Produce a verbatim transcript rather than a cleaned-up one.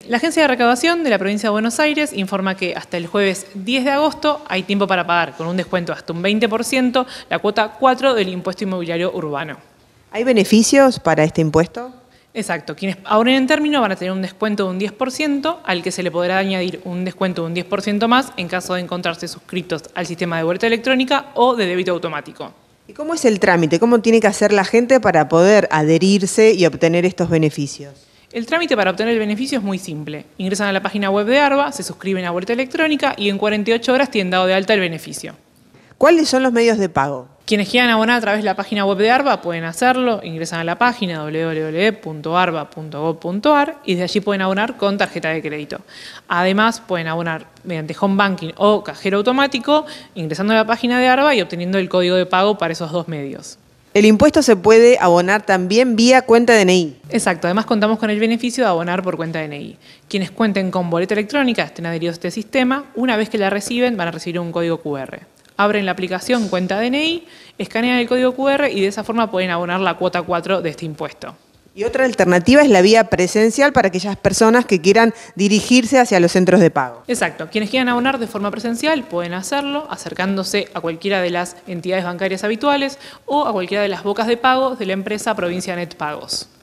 La Agencia de Recaudación de la Provincia de Buenos Aires informa que hasta el jueves diez de agosto hay tiempo para pagar con un descuento de hasta un veinte por ciento la cuota cuatro del impuesto inmobiliario urbano. ¿Hay beneficios para este impuesto? Exacto. Quienes abonen en término van a tener un descuento de un diez por ciento, al que se le podrá añadir un descuento de un diez por ciento más en caso de encontrarse suscritos al sistema de boleta electrónica o de débito automático. ¿Y cómo es el trámite? ¿Cómo tiene que hacer la gente para poder adherirse y obtener estos beneficios? El trámite para obtener el beneficio es muy simple. Ingresan a la página web de ARBA, se suscriben a boleta electrónica y en cuarenta y ocho horas tienen dado de alta el beneficio. ¿Cuáles son los medios de pago? Quienes quieran abonar a través de la página web de ARBA pueden hacerlo, ingresan a la página doble u doble u doble u punto arba punto gob punto ar y desde allí pueden abonar con tarjeta de crédito. Además, pueden abonar mediante home banking o cajero automático, ingresando a la página de ARBA y obteniendo el código de pago para esos dos medios. El impuesto se puede abonar también vía cuenta D N I. Exacto, además contamos con el beneficio de abonar por cuenta D N I. Quienes cuenten con boleta electrónica, estén adheridos a este sistema, una vez que la reciben van a recibir un código cu erre. Abren la aplicación Cuenta D N I, escanean el código cu erre y de esa forma pueden abonar la cuota cuatro de este impuesto. Y otra alternativa es la vía presencial para aquellas personas que quieran dirigirse hacia los centros de pago. Exacto. Quienes quieran abonar de forma presencial pueden hacerlo acercándose a cualquiera de las entidades bancarias habituales o a cualquiera de las bocas de pago de la empresa Provincia Net Pagos.